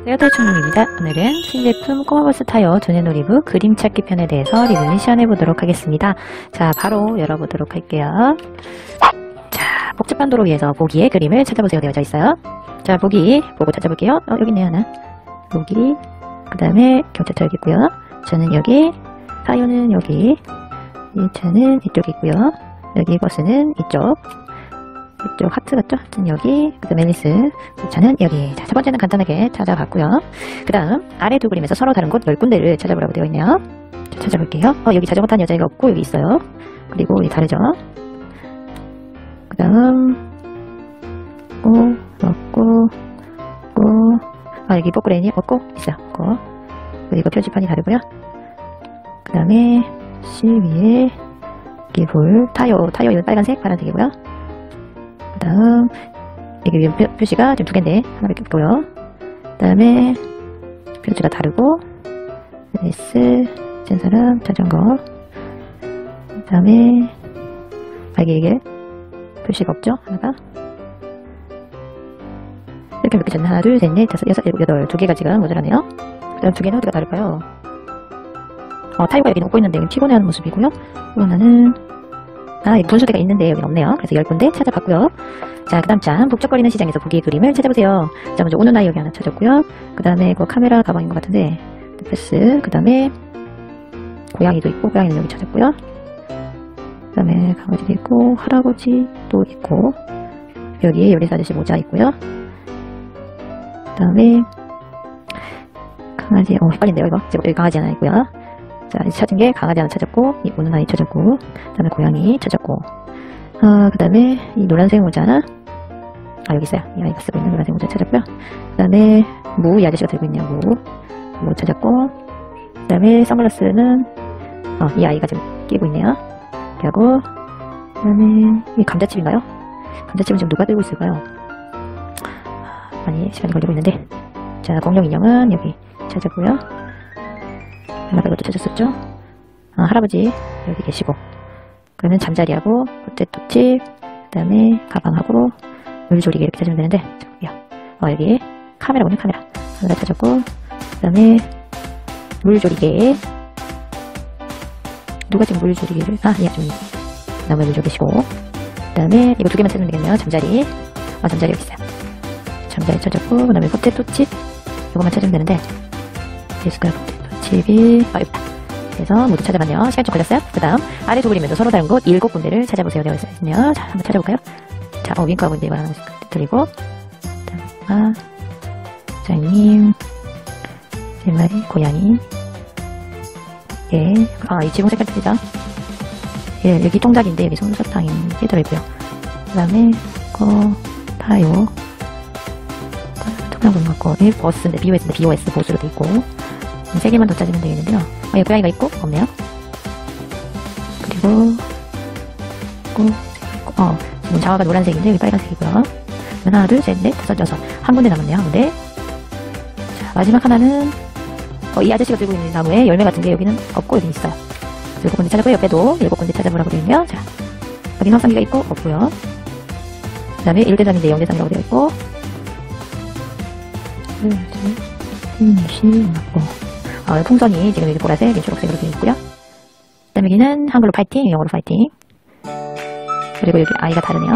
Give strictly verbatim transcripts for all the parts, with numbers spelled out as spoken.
레어토 총님입니다. 오늘은 신제품 꼬마버스 타이어 전해놀이부 그림 찾기 편에 대해서 리뷰를 시연해보도록 하겠습니다. 자, 바로 열어보도록 할게요. 자, 복잡한 도로 위에서 보기에 그림을 찾아보세요 되어져 있어요. 자, 보기 보고 찾아볼게요. 어, 여기 있네요, 하나. 보기, 그 다음에 경차차 여기 있고요. 저는 여기, 타이어는 여기, 이 차는 이쪽에 있고요. 여기 버스는 이쪽. 이쪽 하트 같죠? 하트는 여기, 그 다음 앨리스, 차는 여기. 자, 첫 번째는 간단하게 찾아봤고요. 그 다음, 아래 두 그림에서 서로 다른 곳 열 군데를 찾아보라고 되어 있네요. 자, 찾아볼게요. 어, 여기 자전거 타는 여자애가 없고, 여기 있어요. 그리고 여기 다르죠? 그 다음, 없고, 없고, 없고, 아, 여기 포크레인이 없고, 있어요. 없고. 그리고 표지판이 다르고요. 그 다음에, C 위에, 여기 볼, 타이어, 타이어 빨간색, 파란색이고요. 그 다음 여기 위에 표, 표시가 지금 두 개인데 하나밖에 없고요. 그 다음에 표지가 다르고 S 센서랑 자전거. 그 다음에 아 이게 이게 표시가 없죠? 하나가 이렇게 몇 개 쳤네. 하나 둘 셋 넷 다섯 여섯 일곱 여덟 두 개가 지금 모자라네요. 그 다음 두 개는 어디가 다를까요? 어, 타이어가 여기는 웃고 있는데 여기 피곤해하는 모습이고요. 또 하나는 아, 분수대가 있는데 여기는 없네요. 그래서 열 군데 찾아봤고요. 자, 그 다음 장 북적거리는 시장에서 보기의 그림을 찾아보세요. 자, 먼저 오는 아이 여기 하나 찾았고요. 그 다음에 그 카메라 가방인 것 같은데 패스. 그 다음에 고양이도 있고 고양이는 여기 찾았고요. 그 다음에 강아지도 있고 할아버지도 있고 여기 요리사 아저씨 모자 있고요. 그 다음에 강아지 어 헷갈린데요 이거. 지금 여기 강아지 하나 있고요. 자, 찾은 게 강아지 하나 찾았고, 이 우는 아이 찾았고, 그 다음에 고양이 찾았고, 어, 그 다음에 이 노란색 모자, 아, 여기 있어요. 이 아이가 쓰고 있는 노란색 모자 찾았고요. 그 다음에 무, 이 아저씨가 들고 있네요. 무, 무 찾았고, 그 다음에 선글라스는, 어, 이 아이가 지금 끼고 있네요. 이렇게 하고, 그 다음에 이 감자칩인가요? 감자칩은 지금 누가 들고 있을까요? 많이 시간이 걸리고 있는데, 자, 공룡 인형은 여기 찾았고요. 하나가 이것도 찾았었죠? 아, 할아버지 여기 계시고 그러면 잠자리하고 포테토칩 그 다음에 가방하고 물조리개 이렇게 찾으면 되는데 잠깐만요. 어, 여기 카메라군요. 카메라 카메라 찾았고 그 다음에 물조리개 누가 지금 물조리개를 아, 예, 좀 나무에 물조 계시고 그 다음에 이거 두 개만 찾으면 되겠네요. 잠자리 아, 잠자리 여기 있어요. 잠자리 찾았고 그 다음에 포테토칩 이거만 찾으면 되는데 있을까요? 칩이 아, 여기다. 그래서 모두 찾아봤네요. 시간 좀 걸렸어요. 그 다음 아래 두 그림에서 서로 다른 곳 일곱 군데를 찾아보세요 되어 있네요. 자, 한번 찾아볼까요? 자, 어, 윙크하고 있는데 이거 하나 드리고 아, 사장님 세 마리 고양이 예, 아, 이 지붕 색깔 틀리죠? 예, 여기 통닭인데 여기 솜사탕이 들어있고요. 그 다음에 어, 타요 특별한 건 같고 예, 버스인데 비오에스인데 비오에스 보스로 돼 있고 세 개만 더 찾으면 되겠는데요. 어, 여기 고양이가 있고 없네요. 그리고 있고, 있고 어, 지금 장화가 노란색인데 여기 빨간색이고요. 하나, 둘, 셋, 넷, 다섯, 여섯 한 군데 남았네요. 한 군데. 자, 마지막 하나는 어, 이 아저씨가 들고 있는 나무에 열매 같은 게 여기는 없고 여기 있어요. 일곱 군데 찾았고요. 옆에도 일곱 군데 찾아보라고 되어 있네요. 자, 여기는 확성기가 있고 없고요. 그 다음에 일 대 삼인데 영 대 삼이라고 되어 있고 둘, 셋, 넷이 맞고 어, 풍선이 지금 여기 보라색, 초록색으로 되어 있고요. 그 다음에 여기는 한글로 파이팅, 영어로 파이팅. 그리고 여기 아이가 다르네요.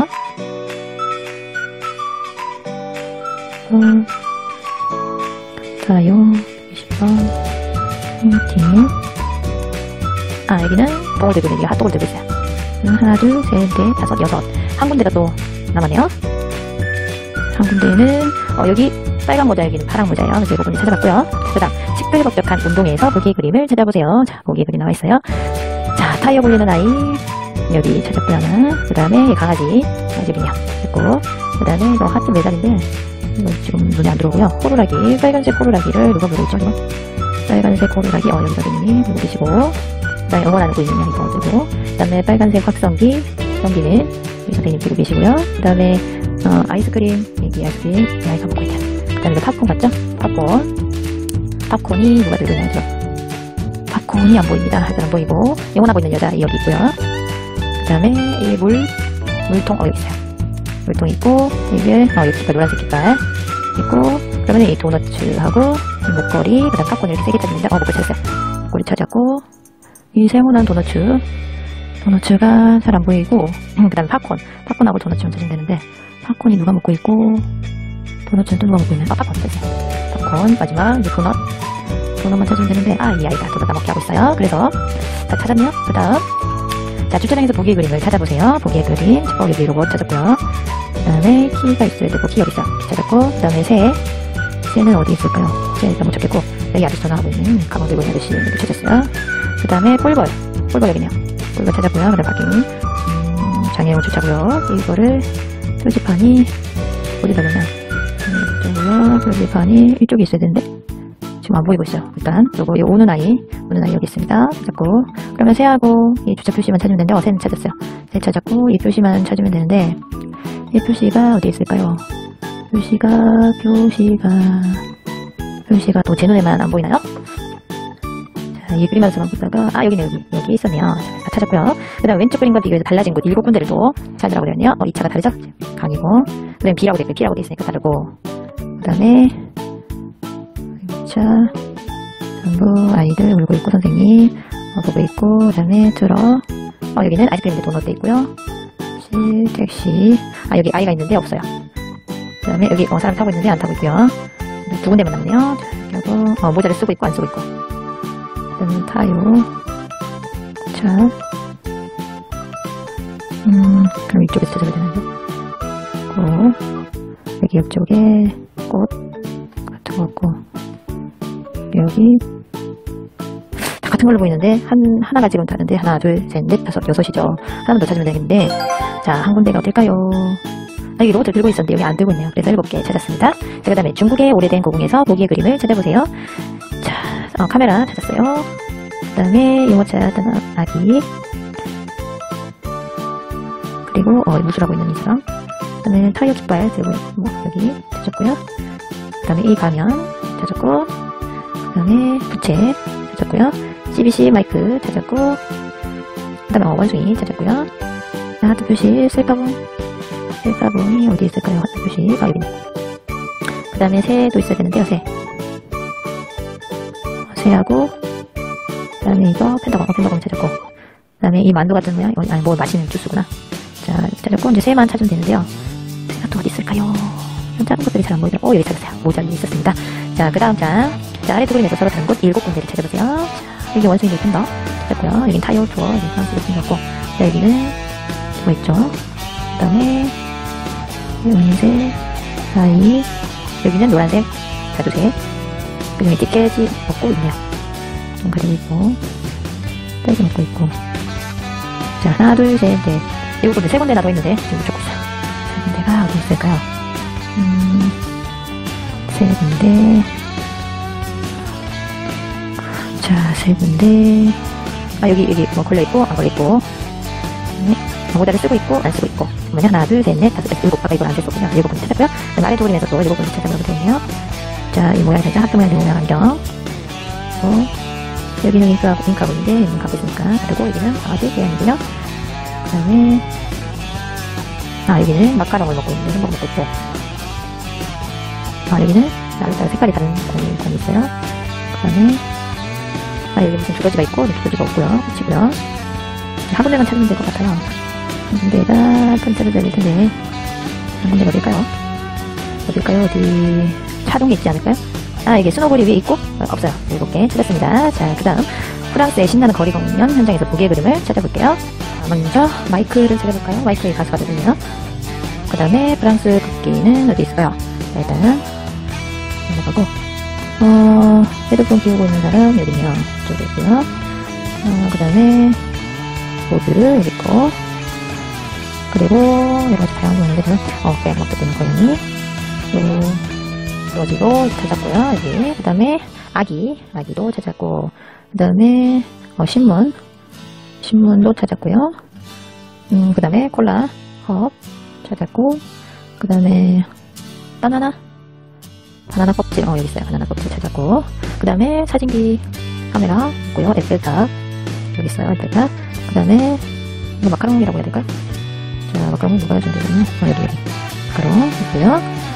어, 자요, 이십 번, 파이팅. 아, 여기는 봉을 들고 있네요. 핫도그를 들고 있어요. 하나, 둘, 셋, 넷, 다섯, 여섯. 한 군데가 또 남았네요. 한 군데는, 어, 여기 빨간 모자, 여기는 파란 모자예요. 그래서 일곱 군데 찾아봤고요. 그 다음, 식별법적한 운동에서 보기의 그림을 찾아보세요. 자, 보기의 그림 나와 있어요. 자, 타이어 굴리는 아이, 여기 찾았고요. 하나. 그 다음에 강아지, 강아지 인형 있고, 그 다음에 이거 하트 메달인데, 이거 지금 눈에 안 들어오고요. 호루라기, 빨간색 호루라기를 누가 보고 있죠, 이거? 빨간색 호루라기, 어, 여기 선생님이 보고 계시고, 그 다음에 응원 안고 있는 이거 들고, 그 다음에 빨간색 확성기, 성기는 이 선생님 들고 계시고요. 그 다음에, 어, 아이스크림, 여기 아이스크림, 이 아이가 먹고 있다. 그 다음에 팝콘 같죠? 팝콘. 팝콘이 누가 들고 있나요? 팝콘이 안 보입니다. 하여튼 안 보이고 영원하고 있는 여자 여기 있고요. 그 다음에 이 물, 물통 어 여기 있어요. 물통 있고 이게 어 여기 색깔 노란색 색깔 있고 그러면 이 도너츠하고 이 목걸이, 그 다음 팝콘 이렇게 세 개 찾는데, 어, 목걸이 찾았어요. 목걸이 찾았고, 이 세모난 도너츠. 도너츠가 잘 안 보이고, 음, 그 다음에 팝콘. 팝콘하고 도너츠만 찾으면 되는데, 팝콘이 누가 먹고 있고, 도너츠는 또 누가 먹고 있나요? 아, 팝콘 됐어요. 팝콘, 마지막, 이제 도넛. 도넛만 찾으면 되는데, 아, 이 아이가 도넛 따먹기 하고 있어요. 그래서, 자, 찾았네요. 그 다음. 자, 주차장에서 보기의 그림을 찾아보세요. 보기의 그림. 어, 여기 로봇 찾았고요. 그 다음에 키가 있어야 되고, 키 여기 있어요. 키 찾았고, 그 다음에 새. 새는 어디 있을까요? 새 일단 못 찾겠고, 여기 아저씨 전화하고 있는 가방 들고 있는 아저씨 여기 찾았어요. 그 다음에 폴벌. 폴벌 여기네요. 폴벌 찾았고요. 그 다음 바퀴. 음, 장애용 주차고요. 이거를 표지판이 어디다 놓나? 이쪽으로 표지판이 이쪽에 있어야 되는데 지금 안 보이고 있어요. 일단 요거 요 오는 아이 오는 아이 여기 있습니다. 찾았고 그러면 새하고 이 주차 표시만 찾으면 되는데 어 새는 찾았어요. 새 찾았고 이 표시만 찾으면 되는데 이 표시가 어디 있을까요? 표시가 표시가 표시가 또 제 눈에만 안 보이나요? 자, 이 그림에서만 보다가 아 여기네 여기 여기 있었네요. 자, 찾았고요. 그다음 왼쪽 그림과 비교해서 달라진 곳 일곱 군데를 또 찾으라고 되었네요. 어, 이 차가 다르죠? 강이고 그다음에 B라고 되어 B라고 되어 있으니까 다르고 그다음에 자 전부 아이들 울고 있고 선생님 어, 보고 있고 그다음에 들어 어 여기는 아이스크림인데 도넛 돼 있고요. 시 택시 아 여기 아이가 있는데 없어요. 그다음에 여기 어, 사람 타고 있는데 안 타고 있고요. 두 군데만 남네요. 자, 그리고 어, 모자를 쓰고 있고 안 쓰고 있고. 그다음에 타요. 자, 음, 그럼 이쪽에서 찾아야 되는데. 고 여기 옆쪽에 꽃 같은 거 같고 여기 다 같은 걸로 보이는데 한 하나가 지금 다른데 하나, 둘, 셋, 넷, 다섯, 여섯이죠. 하나만 더 찾으면 되겠는데 자, 한 군데가 어딜까요? 아, 여기 로봇을 들고 있었는데 여기 안 들고 있네요. 그래서 일곱 개 찾았습니다. 자, 그 다음에 중국의 오래된 고궁에서 보기의 그림을 찾아보세요. 자, 어, 카메라 찾았어요. 그 다음에 유모차 하던 아기 그리고 어, 무술하고 있는 이 사람 그 다음에 타이어 깃발 들고 있는 뭐, 여기 찾았고요. 그 다음에 이 가면 찾았고 그 다음에 부채 찾았고요. 씨비씨 마이크 찾았고 그 다음에 어, 원숭이 찾았고요. 하트 표시 셀카봉 셀카봉이 어디 있을까요? 하트 표시 아 여기 그 다음에 새도 있어야 되는데요. 새 새하고 그 다음에 이거 펜타곤 어, 펜타곤 찾았고 그 다음에 이 만두 같은 모양 아니 뭐 맛있는 주스구나. 자 찾았고 이제 새만 찾으면 되는데요. 새가 또 어디 있을까요? 작은 것들이 잘 안 보이더라고요. 오 여기 찾았어요. 모자 위에 있었습니다. 자 그 다음 장 자 아래 두 그림에서 서로 다른 곳 일곱 군데를 찾아보세요. 자, 여기 원숭이 펜더 찾았고요. 여긴 타이어 투어 여기 프랑스로 생겼고 자 여기는 뭐 있죠? 그 다음에 연색 아이 여기는 노란색 자두색 그 다음에 티켓이 먹고 있네요. 좀 가지고 있고 딸기 먹고 있고 자 하나 둘셋넷 일곱 군데 세 군데나 더 있는데 지금 적고 있어요. 세 군데가 어디 있을까요? 음, 세 군데 자 세 군데 아 여기 여기 뭐 걸려있고 안 걸려있고 네. 모자를 쓰고 있고 안 쓰고 있고 뭐냐 하나 둘 셋 넷 다섯 여섯 일곱 아까 이걸 안 썼군요. 일곱 군데 찾았고요. 그다음 아래 두 그림에서 또 일곱 군데 찾아보면 되네요. 자 이 모양 살짝 하트 모양 된 모양 안경 또 여기는 잉크하고 잉크하고 있는데 잉크하고 있으니까 다르고 여기는 강아지 고양이고요. 그 다음에 아 여기는 마카롱을 먹고 있는데 햄버거 먹고 있고 아 여기는 따로 색깔이 다른 공이, 공이 있어요. 그 다음에 아 여기 무슨 두더지가 있고 두더지가 없고요. 그치고요. 한 군데만 찾으면 될 것 같아요. 한 군데가 펜트를 내릴 텐데 한 군데가 어딜까요? 어딜까요? 어디 차동에 있지 않을까요? 아 이게 스노볼이 위에 있고 어, 없어요. 일곱 개 찾았습니다. 자 그 다음 프랑스의 신나는 거리 공연 현장에서 보기의 그림을 찾아볼게요. 먼저 마이크를 찾아볼까요? 마이크의 가수가 되네요. 그 다음에 프랑스 국기는 어디 있을까요? 자 일단은 넘어가고 어 헤드폰 끼우고 있는 사람 여기 있네요. 이쪽에 있고요. 어, 그 다음에 보드 여기 있고 그리고 여러가지 다양한 거 있는데 어 뱀 먹고 있는 고양이 요 두더지도 찾았고요. 여기 그 다음에 아기 아기도 찾았고 그 다음에 어, 신문 신문도 찾았고요. 음, 그 다음에 콜라 컵 찾았고 그 다음에 바나나 바나나 껍질 어 여기 있어요. 바나나 껍질 찾았고 그 다음에 사진기 카메라 있고요. 에펠탑 여기 있어요. 에펠탑 그 다음에 이거 마카롱이라고 해야 될까요? 자 마카롱 누가 해준 되겠나? 어 여기 여기 마카롱 있고요.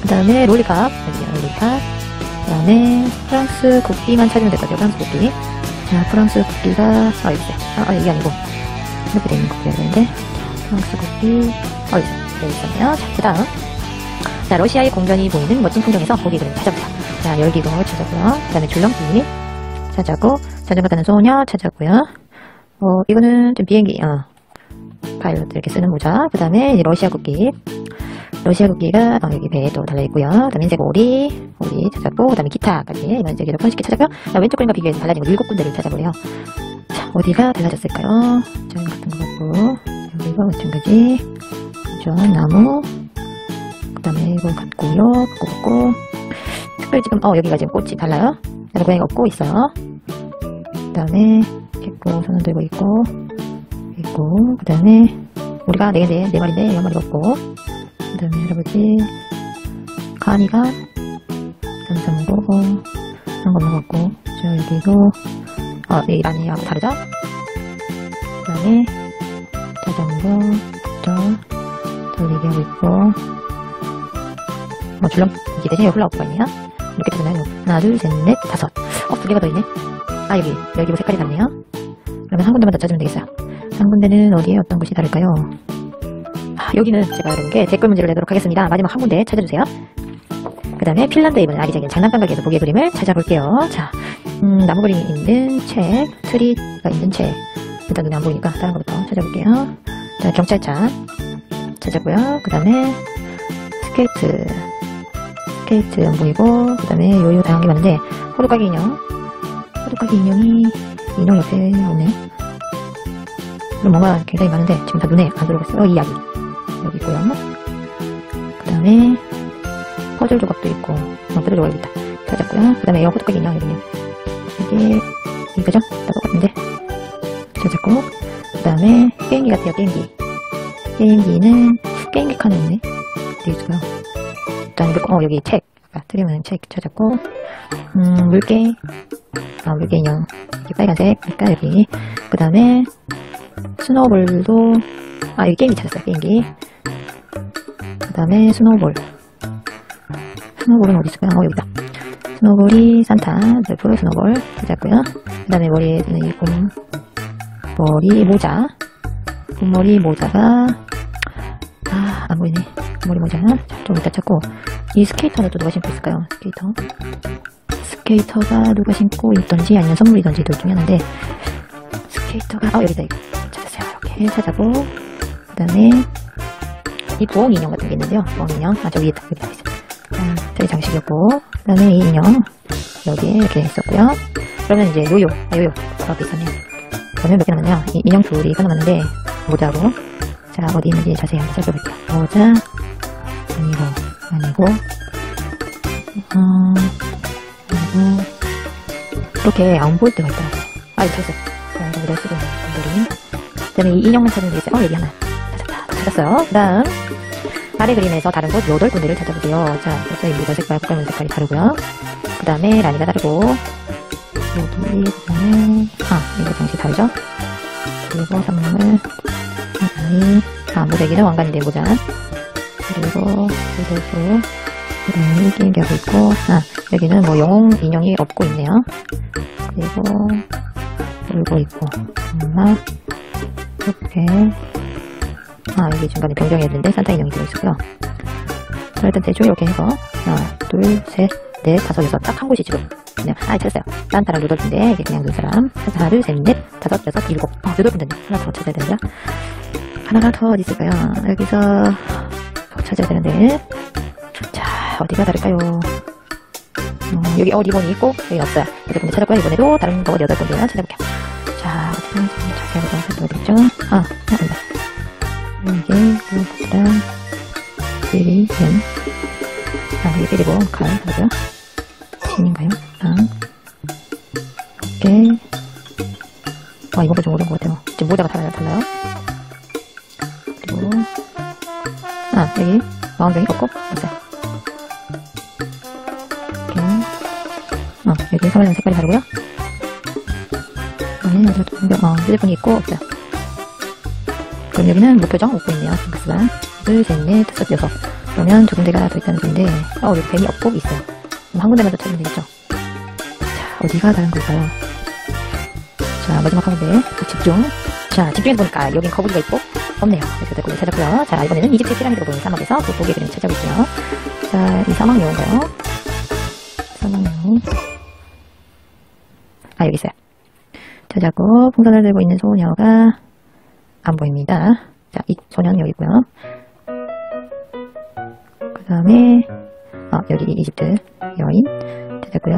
그 다음에 롤리팝, 여기요, 롤리팝. 그 다음에 프랑스 국기만 찾으면 될 것 같아요. 프랑스 국기. 자, 프랑스 국기가, 아, 여기 있어요. 아, 아, 이게 아니고. 이렇게 되어 있는 국기가 되는데, 프랑스 국기, 어, 여기 있었네요. 자, 그 다음. 자, 러시아의 공전이 보이는 멋진 풍경에서 고기 그림 찾아보자. 자, 열기공을 찾았고요. 그 다음에 줄넘기 찾았고, 자전거 타는 소녀 찾았고요. 어, 이거는 좀 비행기, 어, 파일럿 이렇게 쓰는 모자. 그 다음에 러시아 국기. 러시아 국기가 어, 여기 배에 또 달려있고요. 그 다음에 흰색 오리, 오리 찾았고, 그 다음에 기타까지. 이건 이제 계속 손쉽게 찾았고요. 자, 왼쪽 그림과 비교해서 달라진 거 일곱 군데를 찾아보래요. 자, 어디가 달라졌을까요? 자, 같은 거 같고, 여기가 마찬가지. 그죠, 나무. 그 다음에 이거 같고요. 같고, 같고. 특별히 지금, 어, 여기가 지금 꽃이 달라요. 그래서 고양이가 업고 있어요. 그 다음에, 있고, 손을 들고 있고, 있고, 그 다음에, 우리가 네 개인데, 네 마리인데, 네 마리가 없고, 그 다음에 할아버지, 가은이가, 삼삼고, 그런 거 없는 것 같고, 저 여기도, 어, 네, 이란이하고 다르죠? 그 다음에, 자전거, 저, 돌리기 하고 있고, 뭐, 줄넘기 대신에 훌라후프가 있네요. 이렇게 되잖아요. 하나, 둘, 셋, 넷, 다섯. 어, 두 개가 더 있네. 아, 여기, 여기 뭐 색깔이 다르네요. 그러면 한 군데만 더 찾으면 되겠어요. 한 군데는 어디에 어떤 곳이 다를까요? 아, 여기는 제가 여러분께 댓글 문제를 내도록 하겠습니다. 마지막 한 군데 찾아주세요. 그 다음에 핀란드에 있는 아기자기한 장난감 가게에서 보기의 그림을 찾아볼게요. 자, 음, 나무 그림이 있는 책, 트리가 있는 책. 일단 눈에 안 보이니까 다른 것부터 찾아볼게요. 자, 경찰차 찾았고요. 그 다음에 스케이트, 스케이트 안 보이고, 그 다음에 요요 다양한 게 많은데, 호두까기 인형, 호두까기 인형이 인형 옆에 오네. 그럼 뭔가 굉장히 많은데 지금 다 눈에 안 들어오고 있어요. 이 이야기 여기 있고요. 그 다음에 퍼즐 조각도 있고, 어, 퍼즐 조각 여기 있다. 찾았고요. 그 다음에 이 호두까기 인형이거든요. 이게 이거죠? 다 똑같은데 찾았고, 그 다음에 게임기 같아요. 게임기. 게임기는 게임기 칸에 있네. 어디 있어요? 일단 어 여기 책. 아까 틀리면 책 찾았고, 음 물개. 아, 물개 인형. 여기 빨간색. 그러니까 여기. 그 다음에, 스노볼도, 아, 여기 게임기 찾았어요. 게임기. 그 다음에, 스노볼. 스노볼은 어디 있을까요? 어, 여기다. 스노볼이 산타, 셀프 스노볼 찾았고요. 그 다음에 머리에 드는 이 곰, 머리 모자. 곰머리 모자가, 아, 안 보이네. 곰머리 모자. 자, 좀 이따 찾고. 이 스케이터는 또 누가 신고 있을까요? 스케이터. 스케이터가 누가 신고 있던지 아니면 선물이던지 둘 중에 하나인데, 스케이터가 어 여기다 이거 찾았어요. 이렇게 찾아보고, 그 다음에 이 부엉 인형 같은 게 있는데요. 부엉 인형 아 저기 있다. 여기 있어. 아, 저기 장식이었고, 그 다음에 이 인형 여기에 이렇게 있었고요. 그러면 이제 요요 아 요요 저기 있었네요. 그러면 몇 개 남았네요. 이 인형 둘이 남았는데 모자고, 자 어디 있는지 자세히 한번 살펴볼게요. 모자 아니고 아니고 음 그리고 이렇게 안 보일 때가 있더라고요. 아, 이거 찾았어요. 자, 이거 내가 쓰고 있는 분들이. 그 다음에 이 인형만 찾으면 되겠어요. 어, 여기 하나. 찾았다. 찾았어요. 그 다음, 아래 그림에서 다른 곳 여덟 군데를 찾아보세요. 자, 그래서 이 모자 색깔, 꽃갈무늬 색깔이 다르고요. 그 다음에 라니가 다르고, 여기, 그 다음에, 아, 이거 장식 다르죠? 그리고 선물, 라니, 아, 모자 여기는 왕관인데, 모자. 그리고, 그리고, 그 다음에 게임기 하고 있고, 아, 여기는 뭐 영웅 인형이 없고 있네요. 그리고 울고 있고, 엄마 이렇게, 아 여기 중간에 병정이 있는데 산타 인형이 들어있고요. 자, 일단 대충 이렇게 해서 하나, 둘, 셋, 넷, 다섯, 여섯 딱 한 곳이 지금 그냥 아 찾았어요. 산타랑 루돌프인데 이게 그냥 눈사람. 하나, 둘, 셋, 넷, 다섯, 여섯, 일곱. 어, 루돌프인데 하나 더 찾아야 되는데 하나가 더 어디 있을까요? 여기서 더 찾아야 되는데, 자 어디가 다를까요? 음, 여기 어 리본이 있고 여기 없어요. 여덟 군데 찾았고요. 이번에도 다른 거 여덟 군데나 찾아볼게요. 자 어디서 자세하게 좀 살펴보겠죠. 아 아니다. 이게 그다음 비리 뱀. 아 이게 비리고 칼 맞아요? 신인가요? 아 이렇게. 아 이거보다 좀 오른 것 같아요. 지금 모자가 달라요. 달라요. 그리고 아 여기 마운병이 없고 없어요. 어, 여기 사발면 색깔이 다르고요. 여기는 어, 휴대폰이 있고 없어요. 그럼 여기는 무표정 웃고 있네요. 징크스가 둘, 셋, 넷, 다섯, 여섯. 그러면 두 군데가 더 있다는 건데, 어, 여기 뱀이 없고 있어요. 그럼 한 군데만 더 찾으면 되겠죠. 자, 어디가 다른 걸까요? 자, 마지막 한 군데. 집중. 자, 집중해서 보니까 여긴 거북이가 있고, 없네요. 그래서 거기 찾았고요. 자, 이번에는 이집트 피라미드로 보이는 사막에서 돋보기의 그림 찾아볼게요. 자, 이 사막 용어인가요? 사막 용어. 아, 여기 있어요. 찾았고, 풍선을 들고 있는 소녀가 안 보입니다. 자, 이 소녀는 여기 있고요. 그 다음에, 어, 여기 이집트 여인 찾았고요.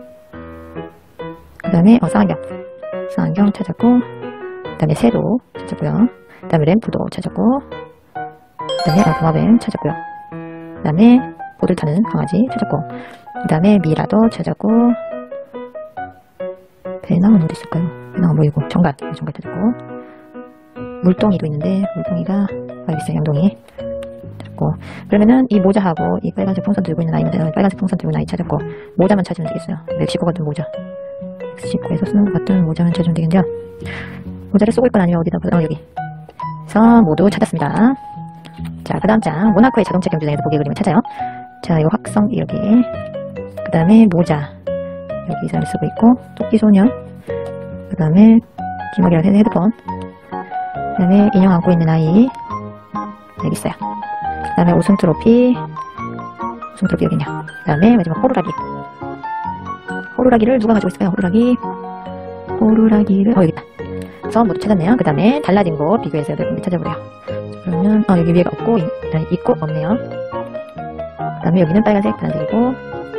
그 다음에, 어, 쌍안경. 쌍안경 찾았고, 그 다음에 새도 찾았고요. 그 다음에 램프도 찾았고, 그 다음에 어, 도마뱀 찾았고요. 그 다음에 보드 타는 강아지 찾았고, 그 다음에 미라도 찾았고, 배낭은 어디 있을까요? 배낭은 보이고, 정갈, 정갈 찾았고, 물동이도 있는데, 물동이가, 아, 여기 있어요, 양동이. 찾았고, 그러면은 이 모자하고 이 빨간색 풍선 들고 있는 아이는 빨간색 풍선 들고 있는 아이 찾았고, 모자만 찾으면 되겠어요. 멕시코 같은 모자. 멕시코에서 쓰는 것 같은 모자만 찾으면 되겠는데요. 모자를 쓰고 있건 아니면 어디다, 어, 여기. 그래서 모두 찾았습니다. 자, 그 다음 장, 모나코의 자동차 경주장에서 보기의 그림을 찾아요. 자, 이 확성, 여기. 그 다음에 모자. 여기 이 사람이 쓰고 있고, 토끼 소녀. 그 다음에, 주먹이랑 헤드폰. 그 다음에, 인형 안고 있는 아이. 여기 있어요. 그 다음에, 우승 트로피. 우승 트로피 여기 있냐. 그 다음에, 마지막 호루라기. 호루라기를 누가 가지고 있을까요? 호루라기. 호루라기를, 어, 여기 있다. 그래서 모두 찾았네요. 그 다음에, 달라진 곳 비교해서 여덟 군데 찾아보래요. 그러면, 어, 여기 위에가 없고, 아니, 있고, 없네요. 그 다음에 여기는 빨간색, 파란색이고,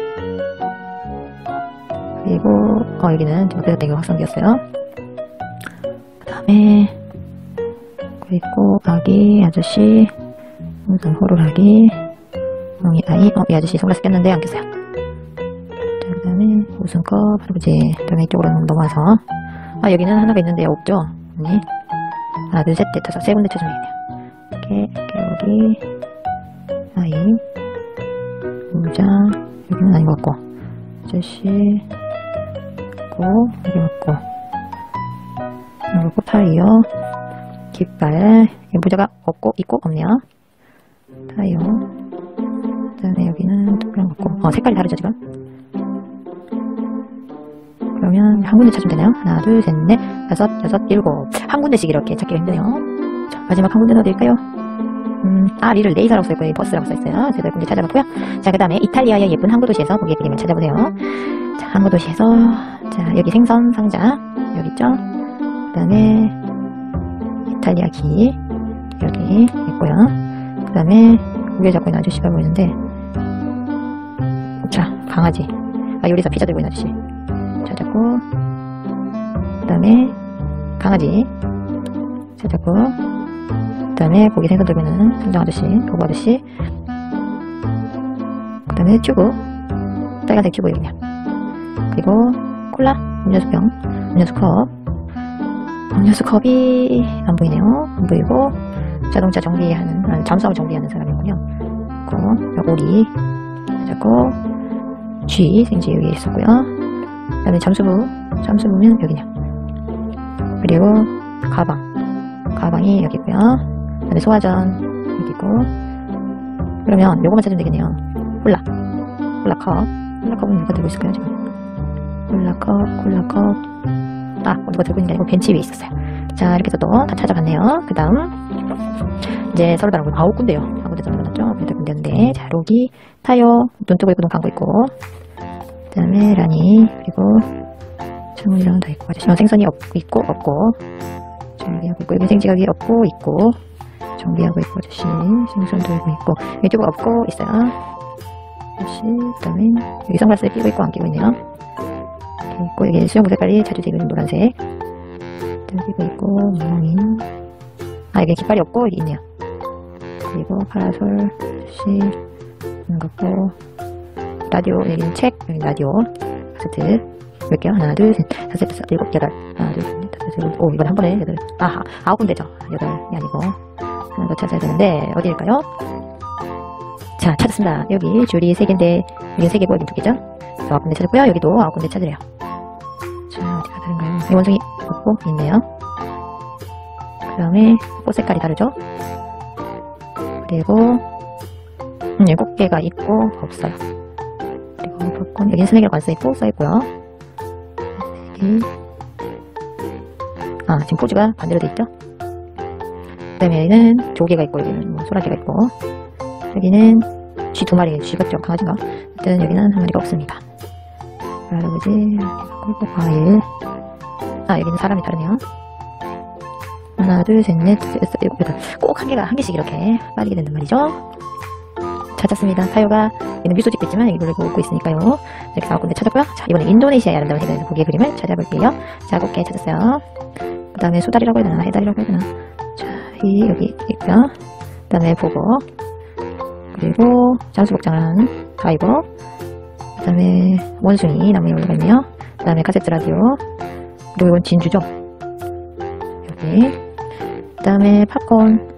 그리고, 어, 여기는 좀 그랬던 게 확성기였어요. 그 다음에, 그리고, 아기, 아저씨, 우선 호루라기, 멍이 아이, 어, 이 아저씨 선글라스 꼈는데 안 꼈어요. 자, 그 다음에, 우승컵, 할아버지, 그 다음에 이쪽으로 넘어와서, 아, 여기는 하나가 있는데 없죠? 아니. 하나, 둘, 셋, 넷, 다섯, 세 군데 찾으면 되겠네요. 이렇게, 이렇게, 여기, 아이, 모자, 여기는 아닌 것 같고, 아저씨, 있고, 여기 없고, 그리고 타이어, 깃발, 모자가 없고, 있고, 없네요. 타이어, 그 다음에 여기는 특별한 것 같고, 어, 색깔이 다르죠, 지금? 그러면 한 군데 찾으면 되나요? 하나, 둘, 셋, 넷, 다섯, 여섯, 일곱. 한 군데씩 이렇게 찾기가 힘드네요. 자, 마지막 한 군데는 어디일까요? 음, 아, 리를 레이서라고 써있고, 버스라고 써있어요. 그래서 군데 찾아봤고요. 자, 그 다음에 이탈리아의 예쁜 항구 도시에서 보기의 그림을 찾아보세요. 자, 항구 도시에서, 자, 여기 생선 상자, 여기 있죠? 그 다음에, 이탈리아 기, 여기 있고요. 그 다음에, 고개 잡고 있는 아저씨가 보이는데, 자, 강아지. 아, 요리사 피자 들고 있는 아저씨. 찾았고, 그 다음에 강아지 찾았고, 그 다음에 고기 생선 들고 있는 선장 아저씨, 거부 아저씨, 그 다음에 튜브, 빨간색 튜브 여기냐. 그리고 콜라, 음료수병, 음료수컵, 음료수컵이 안 보이네요. 안 보이고, 자동차 정비하는, 잠수함을 정비하는 사람이군요. 그리고 오리 찾았고, 쥐 생쥐 여기 있었고요. 그 다음에 잠수부, 잠수부면 여기냐. 그리고 가방, 가방이 여기 있고요. 그 다음에 소화전 여기 있고. 그러면 요거만 찾으면 되겠네요. 콜라, 콜라컵, 콜라컵은 누가 들고 있을까요 지금? 콜라컵, 콜라컵. 아, 누가 들고 있는 게 아니고 벤치 위에 있었어요. 자, 이렇게 해서 또 다 찾아갔네요. 그 다음 이제 서로 다른 건 아홉 군데요. 아홉 군데 정도 맞죠? 여덟 군데인데, 자, 로기, 타요, 눈 뜨고 있고 눈 감고 있고. 그 다음에 라니, 그리고 창문이랑 다 있고, 아저씨 생선이 없고 있고 없고, 정비하고 있고, 여기 생지각이 없고 있고, 정비하고 있고, 아저씨 생선 들고 있고, 유튜브 없고 있어요. 아저씨, 그 다음에 여기 선글라스를 끼고 있고 안 끼고 있네요. 이렇게 있고, 여기 수영구 색깔이 자주색 노란색 끼고 있고, 멍멍이, 아, 여기 깃발이 없고 여기 있네요. 그리고 파라솔, 아저씨 있는 것 같고, 라디오, 여기는 책, 여기 라디오, 카세트, 몇 개요? 하나, 둘, 셋, 다섯, 여섯, 일곱, 여덟. 하나, 둘, 셋, 다섯, 여섯, 오, 이건 한 번에 여덟. 아, 아홉 군데죠. 여덟이 아니고. 하나 더 찾아야 되는데, 어디일까요? 자, 찾았습니다. 여기 줄이 세 개인데, 여기 세 개고, 여기 두 개죠? 아홉 군데 찾았고요. 여기도 아홉 군데 찾으래요. 자, 어디가 다른가요? 이 원숭이 없고, 있네요. 그 다음에, 꽃 색깔이 다르죠? 그리고, 음, 일곱 개가 있고 없어요. 그리고 팝콘 여기는 스낵이라고 안 써있고 써있고요. 스낵이 아 지금 포즈가 반대로 돼있죠. 그 다음에 여기는 조개가 있고 여기는 뭐 소라게가 있고 여기는 쥐 두 마리, 쥐 같죠 강아지가. 일단 여기는 한 마리가 없습니다. 할아버지 그리고 과일. 아 여기는 사람이 다르네요. 하나 둘 셋 넷 다섯 여섯 일곱 여덟 꼭 한 개가 한 개씩 이렇게 빠지게 된단 말이죠. 찾았습니다. 타요가 얘는 뮤소집도 있지만 이걸 보고 있으니까요. 이렇게 나올 건데 찾았고요. 자 이번에 인도네시아의 아름다운 해변에서 고기의 그림을 찾아볼게요. 자 아홉 개 찾았어요. 그 다음에 수달이라고 해야 되나 해달이라고 해야 되나. 자 이 여기 있고요. 그 다음에 보고 그리고 장수복장한 가이버 그 다음에 원숭이 나무에 올라가 있네요. 그 다음에 카세트 라디오 그리고 이건 진주죠. 여기 그 다음에 팝콘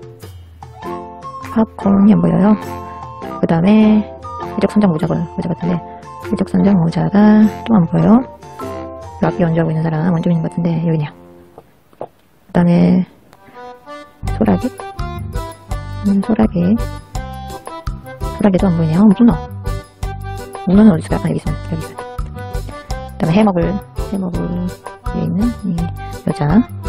팝콘이 안 보여요. 그 다음에 일적선장 모자가 모자 같은데 일적선장 모자가 또 안 보여요. 악기 연주하고 있는 사람 원주민인 것 같은데 여기네요. 그 다음에 소라게 음, 소라게 소라게도 안 보이네요. 문어 문어는 어디 있을까요? 아, 여기 있어요. 여기 있어요. 그 다음에 해먹을 해먹을 위에 있는 이 여자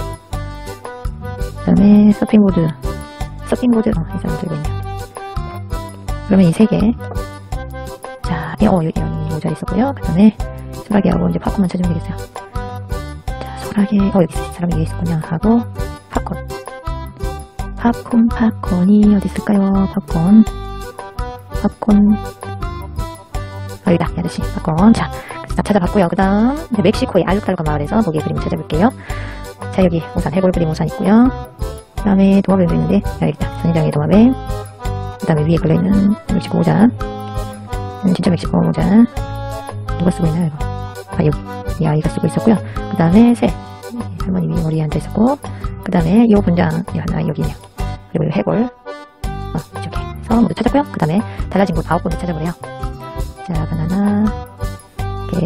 그 다음에 서핑보드 서핑보드 어, 이 사람 들고 있네요. 그러면 이 세 개 자, 어, 여기, 여기 모자 있었고요. 그 다음에 소라게하고 이제 팝콘만 찾으면 되겠어요. 자, 소라게 어 여기 있어요. 사람이 여기 있었군요. 하고 팝콘 팝콘 팝콘이 어디 있을까요? 팝콘 팝콘 아 여기다 이 아저씨 팝콘. 자, 다 찾아봤고요. 그 다음 멕시코의 알루탈루카 마을에서 고기의 그림을 찾아볼게요. 자 여기 우산 해골 그림 우산 있고요. 그 다음에 도마뱀도 있는데 야, 여기 있다. 선인장의 도마뱀. 그 다음에 위에 걸려있는 멕시코 모자 음, 진짜 멕시코 모자 누가 쓰고 있나요 이거. 아 여기 이 아이가 쓰고 있었고요. 그 다음에 새 할머니 머리에 앉아있었고 그 다음에 이 분장 이 하나 여기 있네요. 그리고 이 해골 어, 이쪽에 해서 모두 찾았고요. 그 다음에 달라진 곳 아홉 군데 찾아보래요. 자 바나나 개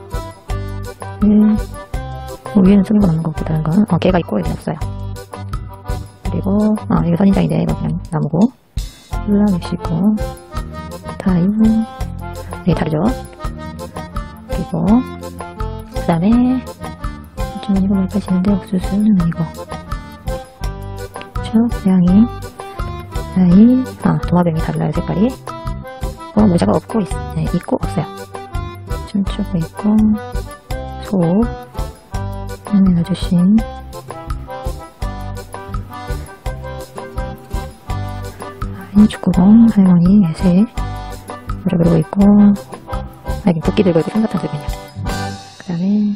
음, 뭐 위에는 쓰는 건 없는 것 같고 다른 건 어, 개가 있고 여기는 없어요. 그리고 아 이거 선인장인데 이거 그냥 나무고 율라 멕시코 타요 네 다르죠. 그리고 그 다음에 요즘은 이거 뭘 파시는데 옥수수는 이거 그쵸 고양이 아이 아 도마뱀이 달라요 색깔이. 어 모자가 없고 있, 네, 있고 없어요. 춤추고 있고 소 음, 아저씨 축구공 할머니 새 모자 그러고 있고 아 여기 붓기 들고 있고 삼각탕 들고 있냐. 그 다음에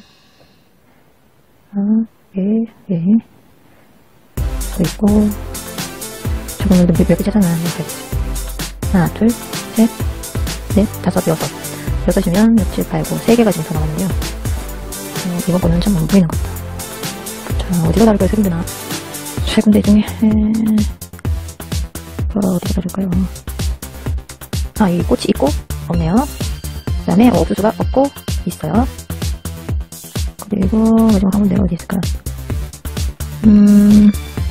아 예, 예. 또 있고 저거는 몇 개 찾아놔. 하나 둘 셋 넷 다섯 여섯 여섯이면 육 칠 팔 구 세 개가 지금 더 나왔는데요. 어, 이번 거는 참 안 보이는 것 같다. 자 어디가 다를까요? 세 군데나 세 군데 중에 에... 어, 어디가 다를까요? 아, 여기 꽃이 있고, 없네요. 그 다음에 옥수수가 없고, 있어요. 그리고, 마지막 한 군데가 어디 있을까? 음,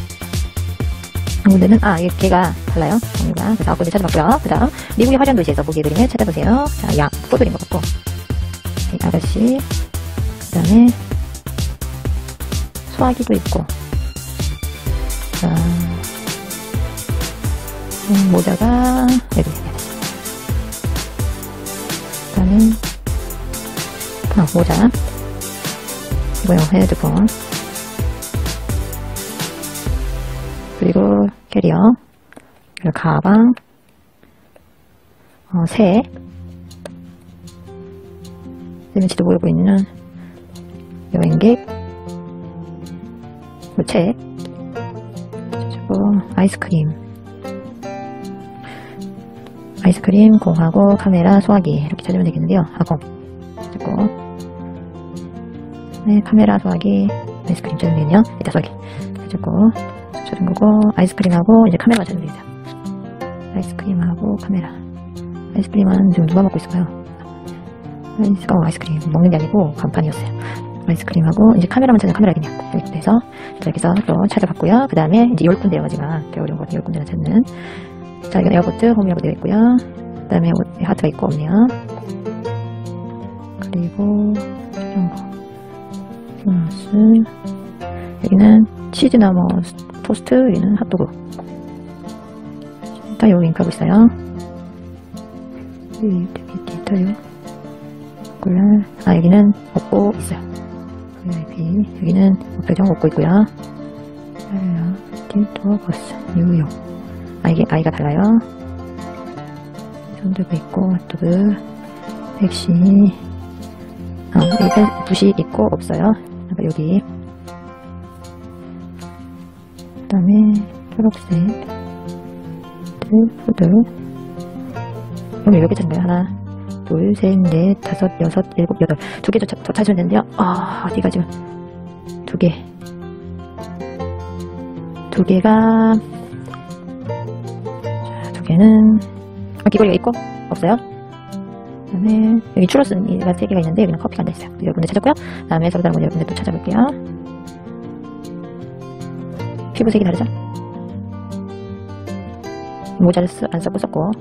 한 군데는, 아, 이 개가 달라요. 종류가. 그래서 아홉 군데 찾아봤고요. 그 다음, 미국의 화려한 도시에서 고기의 그림을 찾아보세요. 자, 양, 포도인 것 같고, 이 아가씨, 그 다음에, 소화기도 있고, 자, 음, 모자가 여기 있어요. 그 다음에 아, 모자 이거요 헤드폰 그리고 캐리어 그리고 가방 어, 새 데미지도 보이고 있는 여행객 책 그리고 아이스크림 아이스크림, 공하고, 카메라, 소화기 이렇게 찾으면 되겠는데요. 아, 공 찾고 네, 카메라, 소화기, 아이스크림 찾으면 되겠네요. 이따 소화기 찾고 찾은 거고 아이스크림하고 이제 카메라만 찾으면 되겠죠. 아이스크림하고 카메라 아이스크림은 지금 누가 먹고 있을까요? 아이스크림, 어, 아이스크림 먹는 게 아니고 간판이었어요. 아이스크림하고 이제 카메라만 찾으면 카메라겠네요. 이렇게 해서 이렇게 해서 또 찾아봤고요. 그 다음에 이제 열 군데요. 마지막 꽤 어려운 것 같아요. 열 군데나 찾는 자, 이건 에어포트 홈이라고 되어 있고요. 그 다음에 하트가 있고 없네요. 그리고 이런 거 플러스 여기는 치즈나 뭐 토스트, 여기는 핫도그 다 여기 링크하고 있어요. 여기 디테일 아 여기는 없고 있어요. 여기는 표정 없고 있고요. 디토버스 뉴욕 아 이게 아이가 달라요. 손들고 있고 핫도그 백시 아 여기 붓이 있고 없어요. 여기 그 다음에 초록색 푸들 여기 몇 개 찾는 거예요? 하나 둘 셋 넷 다섯 여섯 일곱 여덟 두 개 더 찾으면 되는데요. 아 어디가 지금 두 개 두 개가 자, 두 개는 아, 귀걸이가 있고 없어요. 그 다음에 여기 추러스가 세 개가 있는데 여기는 커피가 앉아있어요. 여러분들 찾았고요. 그 다음에 서로 다른 거 여러분들 또 찾아볼게요. 피부색이 다르죠? 모자를 쓰, 안 썼고 썼고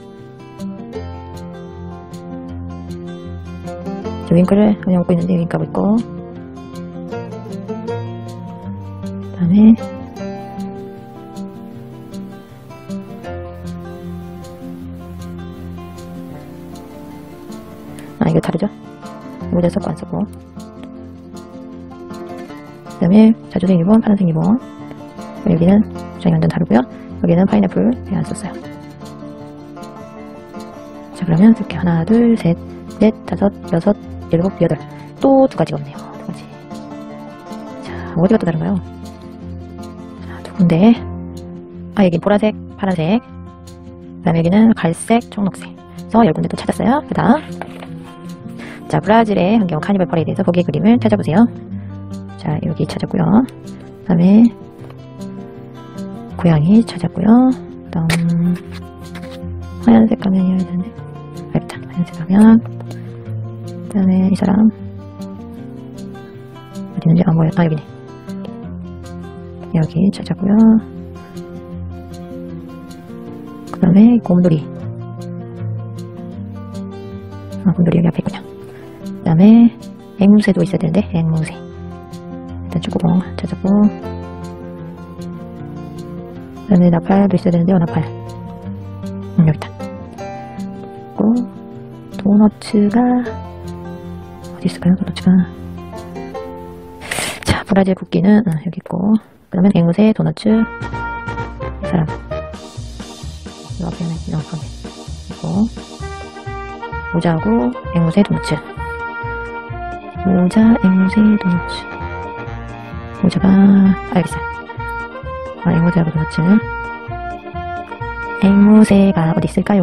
저 윙크를 그냥 웃고 있는데 윙크하고 있고 그 다음에 아 이거 다르죠? 모자 썼고 안 썼고 그 다음에 자주색 리본, 파란색 리본 여기는 주장이 완전 다르고요. 여기는 파인애플 안 썼어요. 자 그러면 이렇게 하나 둘 셋 넷 다섯 여섯 일곱 여덟 또 두 가지가 없네요. 두 가지. 자 어디가 또 다른가요? 자 두 군데 아 여기 보라색 파란색 그 다음에 여기는 갈색 초록색 그래서 열 군데 또 찾았어요. 그 다음 자 브라질의 환경 카니발 퍼레이드에서 거기에 그림을 찾아보세요. 자 여기 찾았고요. 그 다음에 고양이 찾았고요. 그 다음 하얀색 가면이어야 되는데 알겠다. 하얀색 가면 그 다음에 이 사람 어디 있는지 안 보여. 아 여기네. 여기 찾았고요. 그 다음에 곰돌이 아 곰돌이 여기 앞에 있군요. 그 다음에 앵무새도 있어야 되는데 앵무새 일단 축구공 찾았고 그 다음에 나팔도 있어야 되는데요. 나팔 음, 여기다. 그리고 도너츠가 어디 있을까요? 도너츠가 자 브라질 국기는 어, 여기 있고 그 다음에 앵무새 도너츠 이 사람 이 앞에 하나 있고 있고 모자하고 앵무새 도너츠 모자 앵무새 도너츠 모자가 알겠어요. 아, 앵무새하고 도너츠 앵무새가 어디 있을까요?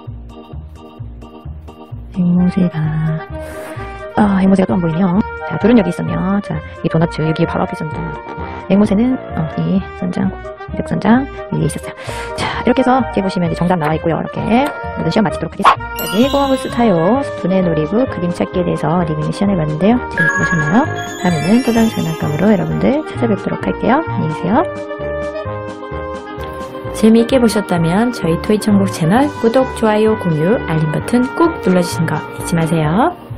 앵무새가 아 앵무새가 또 안 보이네요. 자 둘은 여기 있었네요. 자 이 도너츠 여기 바로 앞에 있었는데 앵무새는 어, 이 선장 이렇게 선장 위에 있었어요. 자 이렇게 해서 이렇게 보시면 이제 정답 나와 있고요. 이렇게 모든 시험 마치도록 하겠습니다. 네이버하우스 타요 두뇌 놀이부 그림 찾기에 대해서 리뷰 시연해 봤는데요. 재밌게 보셨나요? 다음에는 또 다른 장난감으로 여러분들 찾아뵙도록 할게요. 안녕히 계세요. 재미있게 보셨다면 저희 토이천국 채널 구독, 좋아요, 공유, 알림 버튼 꾹 눌러주시는 거 잊지 마세요.